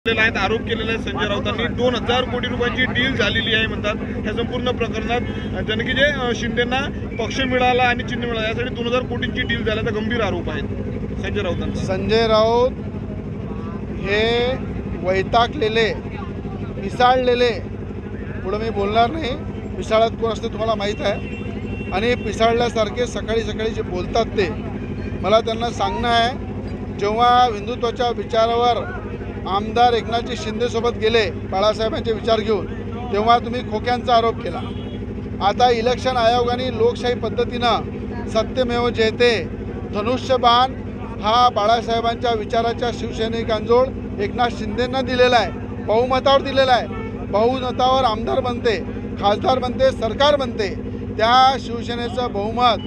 आहेत आरोप केलेला आहे संजय राऊतांनी 2000 कोटी रुपयांची डील झालेली आहे म्हणतात। ह्या संपूर्ण प्रकरणात ज्याने की जे शिंदेना पक्ष मिळाला आणि चिन्ह मिळालं यासाठी 2000 कोटींची डील झाल्याचा गंभीर आरोप आहे संजय राऊतांचा। संजय राऊत हे वैतागलेले पिसाळलेले, पुढे मी बोलणार नाही, पिसाळत कोण असते तुम्हाला माहीत आहे, आणि पिसाळल्यासारखे सकाळी सकाळी जे बोलतात ते मला त्यांना सांगणं आहे। जेव्हा हिंदुत्वाच्या विचारावर आमदार एकनाथ शिंदेसोबत गेले बाळासाहेबांचे विचार घेऊन, तेव्हा तुम्ही खोक्यांचा आरोप केला। आता इलेक्शन आयोगाने लोकशाही पद्धतीनं सत्यमेव जयते धनुष्यबाण हा बाळासाहेबांच्या विचाराच्या शिवसैनिकांजवळ एकनाथ शिंदेंना दिलेला आहे, बहुमतावर दिलेला आहे। बहुमतावर आमदार बनते, खासदार बनते, सरकार बनते। त्या शिवसेनेचं बहुमत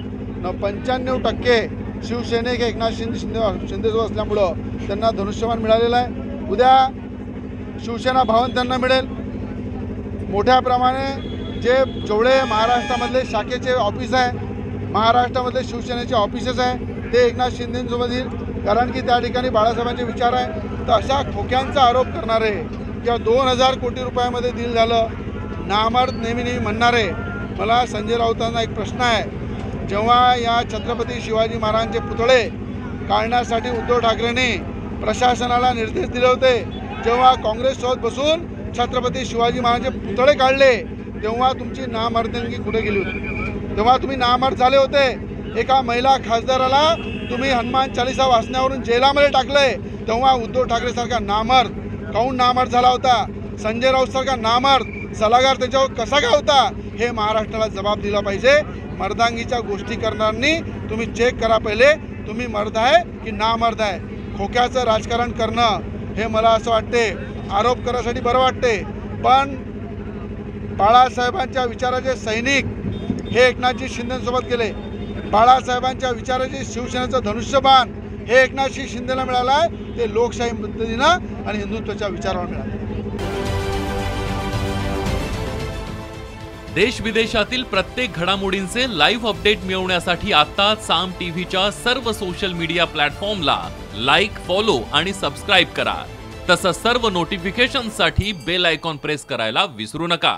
95% शिवसैनिक एकनाथ शिंदेसोबत असल्यामुळं त्यांना धनुष्यबाण मिळालेलं आहे। उद्या शिवसेना भवन त्यांना मिळेल। मोठ्या प्रमाणे जेवढे महाराष्ट्रामधले शाखेचे ऑफिस आहे, महाराष्ट्रामधले शिवसेनेचे ऑफिसेस आहे, ते एकनाथ शिंदेसोबत येईल, कारण की त्या ठिकाणी बाळासाहेबांचे विचार आहे। तर अशा खोक्यांचा आरोप करणारे किंवा 2000 कोटी रुपयामध्ये डील झालं नामर्थ नेहमी म्हणणारे, मला संजय राऊतांना एक प्रश्न आहे। जेव्हा या छत्रपती शिवाजी महाराजांचे पुतळे काढण्यासाठी उद्धव ठाकरेंनी प्रशासनाला निर्देश दिले होते, जेव्हा काँग्रेससोबत बसून छत्रपती शिवाजी महाराजांचे पुतळे काढले, तेव्हा तुमची नामर्दंगी कुठे गेली होती? तेव्हा तुम्ही नामर्द झाले होते। एका महिला खासदाराला तुम्ही हनुमान चालीसा वाचण्यावरून जेलामध्ये टाकले, तेव्हा उद्धव ठाकरेसारखा नामर्द काहून नामर्द झाला होता? संजय राऊतसारखा नामर्द सल्लागार त्याच्यावर कसा काय होता? हे महाराष्ट्राला जबाब दिला पाहिजे। मर्दांगीच्या गोष्टी करणाऱ्यांनी तुम्ही चेक करा पहिले, तुम्ही मर्द आहे की नामर्द आहे। खोक्याचं राजकारण करणं हे मला असं वाटते आरोप करायसाठी बरं वाटते, पण बाळासाहेबांच्या विचाराचे सैनिक हे एकनाथजी शिंदेसोबत गेले। बाळासाहेबांच्या विचाराचे शिवसेनेचं धनुष्यबाण हे एकनाथजी शिंदेला मिळालं आहे, ते लोकशाही पद्धतीनं आणि हिंदुत्वाच्या विचारावर मिळालं। देश विदेशातील प्रत्येक घडामोडींचे लाईव्ह अपडेट मिळवण्यासाठी आता साम टीव्हीच्या सर्व सोशल मीडिया प्लॅटफॉर्मला लाईक, फॉलो आणि सबस्क्राईब करा। तसंच सर्व नोटिफिकेशनसाठी बेल आयकॉन प्रेस करायला विसरू नका।